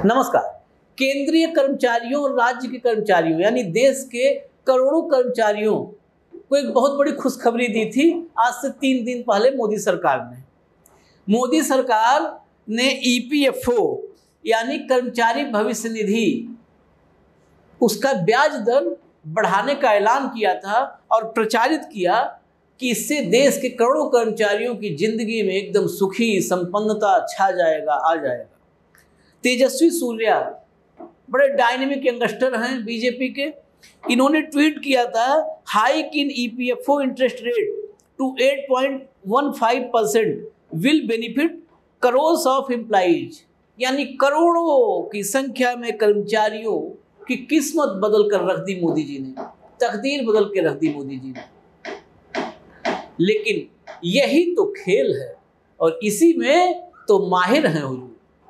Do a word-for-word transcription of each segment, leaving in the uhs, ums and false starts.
नमस्कार। केंद्रीय कर्मचारियों और राज्य के कर्मचारियों यानी देश के करोड़ों कर्मचारियों को एक बहुत बड़ी खुशखबरी दी थी आज से तीन दिन पहले मोदी सरकार ने। मोदी सरकार ने ई पी एफ ओ यानी कर्मचारी भविष्य निधि उसका ब्याज दर बढ़ाने का ऐलान किया था और प्रचारित किया कि इससे देश के करोड़ों कर्मचारियों की जिंदगी में एकदम सुखी संपन्नता छा जाएगा आ जाएगा। तेजस्वी सूर्या बड़े डायनेमिक यंगस्टर हैं बीजेपी के, इन्होंने ट्वीट किया था hike in E P F O interest rate to eight point one five percent will benefit crores of employees, यानी करोड़ों की संख्या में कर्मचारियों की किस्मत बदल कर रख दी मोदी जी ने, तकदीर बदल के रख दी मोदी जी ने। लेकिन यही तो खेल है और इसी में तो माहिर हैं हुजूर।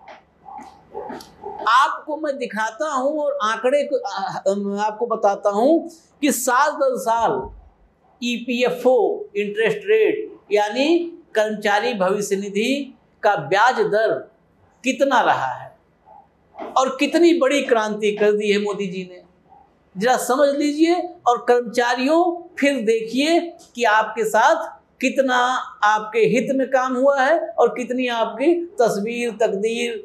आपको मैं दिखाता हूं और आंकड़े को आपको बताता हूं कि साल दर साल E P F O interest rate यानी कर्मचारी भविष्य निधि का ब्याज दर कितना रहा है और कितनी बड़ी क्रांति कर दी है मोदी जी ने। जरा समझ लीजिए और कर्मचारियों फिर देखिए कि आपके साथ कितना आपके हित में काम हुआ है और कितनी आपकी तस्वीर तकदीर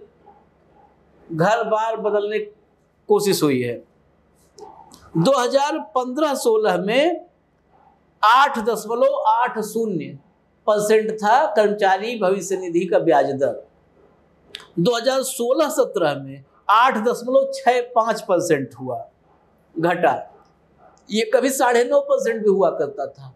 घर बार बदलने की कोशिश हुई है। दो हज़ार पंद्रह सोलह में आठ दशमलव आठ शून्य परसेंट था कर्मचारी भविष्य निधि का ब्याज दर। दो हज़ार सोलह सत्रह में आठ दशमलव छः पाँच परसेंट हुआ, घटा। ये कभी साढ़े नौ परसेंट भी हुआ करता था।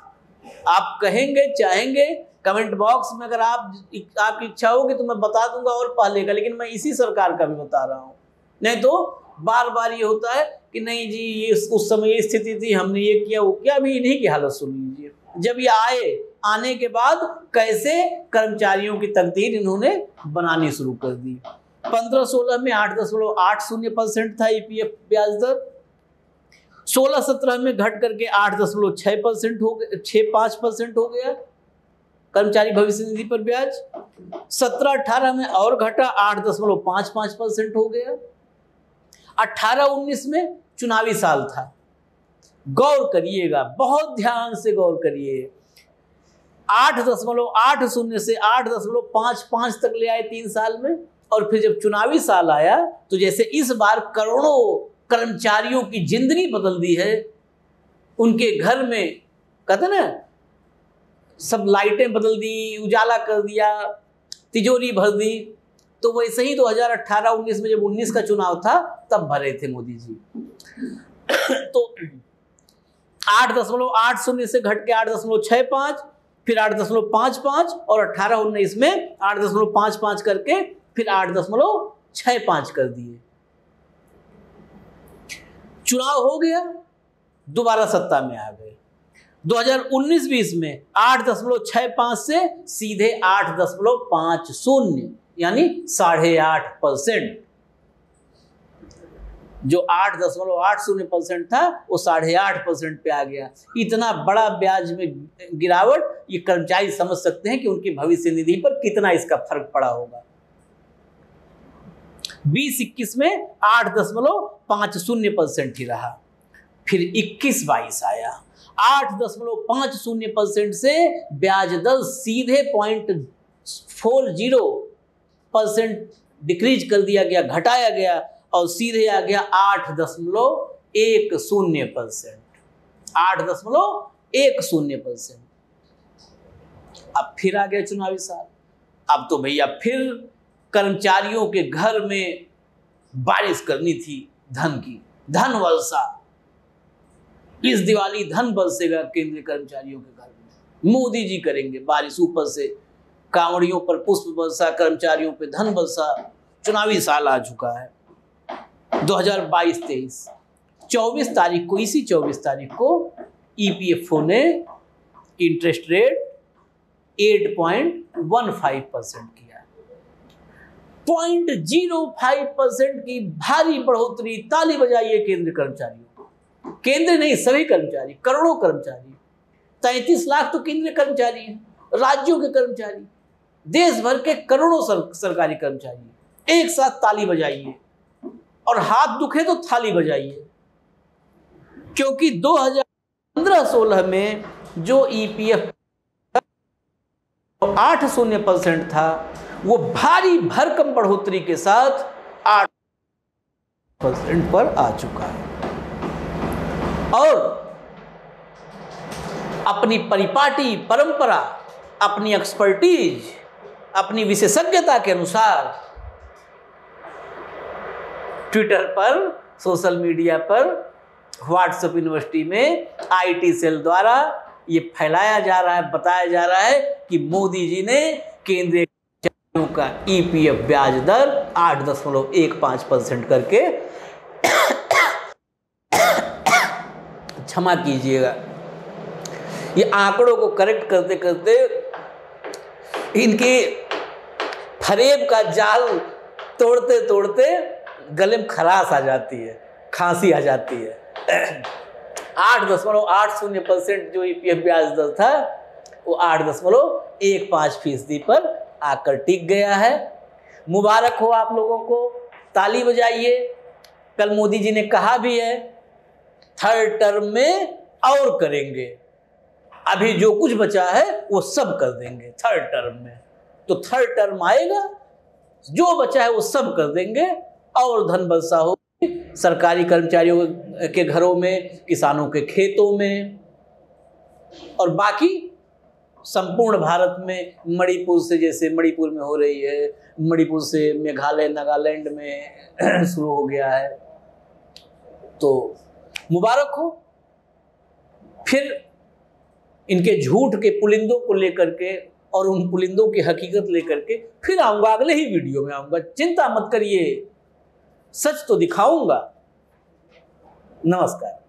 आप कहेंगे चाहेंगे कमेंट बॉक्स में, अगर आप आपकी इच्छा होगी तो मैं बता दूंगा और पहले का, लेकिन मैं इसी सरकार का भी बता रहा हूँ। नहीं तो बार बार ये होता है कि नहीं जी ये उस समय ये स्थिति थी, हमने ये किया वो किया। अभी इन्हीं की हालत सुन लीजिए। जब ये आए, आने के बाद कैसे कर्मचारियों की तकदीर इन्होंने बनानी शुरू कर दी। पंद्रह सोलह में आठ दशमलव आठ शून्य परसेंट था ई पी एफ ब्याज दर। सोलह सत्रह में घट करके आठ दशमलव छः परसेंट हो गया, छः पाँच परसेंट हो गया कर्मचारी भविष्य निधि पर ब्याज। सत्रह अठारह में और घटा, आठ दशमलव पाँच पाँच परसेंट हो गया। अठारह उन्नीस में चुनावी साल था। गौर करिएगा, बहुत ध्यान से गौर करिए। आठ दशमलव आठ शून्य से आठ दशमलव पाँच पाँच तक ले आए तीन साल में, और फिर जब चुनावी साल आया तो जैसे इस बार करोड़ों कर्मचारियों की जिंदगी बदल दी है। उनके घर में कहते ना सब लाइटें बदल दी, उजाला कर दिया, तिजोरी भर दी। तो वैसे ही दो हज़ार अठारह उन्नीस में जब उन्नीस का चुनाव था तब भरे थे मोदी जी। तो आठ दशमलव आठ शून्य से घट के आठ दशमलव छः पाँच, फिर आठ दशमलव पाँच पाँच, और अठारह उन्नीस में आठ दशमलव पाँच पाँच करके फिर आठ दशमलव छः पाँच कर दिए। चुनाव हो गया, दोबारा सत्ता में आ गए। दो हज़ार उन्नीस बीस में आठ दशमलव छः पाँच से सीधे आठ दशमलव पाँच शून्य यानी साढ़े आठ परसेंट। जो आठ दशमलव आठ शून्य परसेंट था वो साढ़े आठ परसेंट पे आ गया। इतना बड़ा ब्याज में गिरावट, ये कर्मचारी समझ सकते हैं कि उनकी भविष्य निधि पर कितना इसका फर्क पड़ा होगा। बीस इक्कीस में आठ दशमलव पाँच शून्य परसेंट ही रहा। फिर इक्कीस बाईस आया, आठ दशमलव पाँच शून्य परसेंट से ब्याज दर सीधे point four zero percent decrease कर दिया गया, घटाया गया, और सीधे आ गया आठ दशमलव एक शून्य परसेंट आठ दशमलव एक शून्य परसेंट। अब फिर आ गया चुनावी साल। अब तो भैया फिर कर्मचारियों के घर में बारिश करनी थी धन की, धन वर्षा। इस दिवाली धन बरसेगा केंद्रीय कर्मचारियों के घर में। मोदी जी करेंगे बारिश, ऊपर से कांवड़ियों पर पुष्प वर्षा, कर्मचारियों पे धन वर्षा। चुनावी साल आ चुका है दो हज़ार बाईस तेईस। चौबीस तारीख को, इसी चौबीस तारीख को ई पी एफ ओ ने इंटरेस्ट रेट आठ पॉइंट एक पाँच परसेंट किया। पॉइंट जीरो फाइव परसेंट की भारी बढ़ोतरी। ताली बजाइए केंद्रीय कर्मचारियों को। केंद्र नहीं, सभी कर्मचारी, करोड़ों कर्मचारी। तैंतीस लाख तो केंद्रीय कर्मचारी हैं, राज्यों के कर्मचारी, देश भर के करोड़ों सर, सरकारी कर्मचारी। एक साथ ताली बजाइए और हाथ दुखे तो थाली बजाइए, क्योंकि दो हज़ार पंद्रह सोलह में जो ईपीएफ आठ शून्य परसेंट था वो भारी भरकम बढ़ोतरी के साथ आठ परसेंट पर आ चुका है। और अपनी परिपाटी, परंपरा, अपनी एक्सपर्टीज, अपनी विशेषज्ञता के अनुसार ट्विटर पर, सोशल मीडिया पर, व्हाट्सएप यूनिवर्सिटी में आईटी सेल द्वारा ये फैलाया जा रहा है, बताया जा रहा है कि मोदी जी ने केंद्रीय कर्मचारियों का ईपीएफ ब्याज दर आठ दशमलव एक पाँच परसेंट करके, क्षमा कीजिएगा, ये आंकड़ों को करेक्ट करते करते इनके फरेब का जाल तोड़ते तोड़ते गले में खराश आ जाती है, खांसी आ जाती है। आठ दशमलव आठ शून्य परसेंट जो ईपीएफ ब्याज दर था वो आठ दशमलव एक पाँच फीसदी पर आकर टिक गया है। मुबारक हो आप लोगों को, ताली बजाइए। कल मोदी जी ने कहा भी है थर्ड टर्म में और करेंगे, अभी जो कुछ बचा है वो सब कर देंगे थर्ड टर्म में। तो थर्ड टर्म आएगा, जो बचा है वो सब कर देंगे और धन वर्षा होगी सरकारी कर्मचारियों के घरों में, किसानों के खेतों में, और बाकी संपूर्ण भारत में मणिपुर से, जैसे मणिपुर में हो रही है, मणिपुर से मेघालय, नागालैंड में शुरू हो गया है। तो मुबारक हो। फिर इनके झूठ के पुलिंदों को लेकर के और उन पुलिंदों की हकीकत लेकर के फिर आऊंगा, अगले ही वीडियो में आऊंगा, चिंता मत करिए, सच तो दिखाऊंगा। नमस्कार।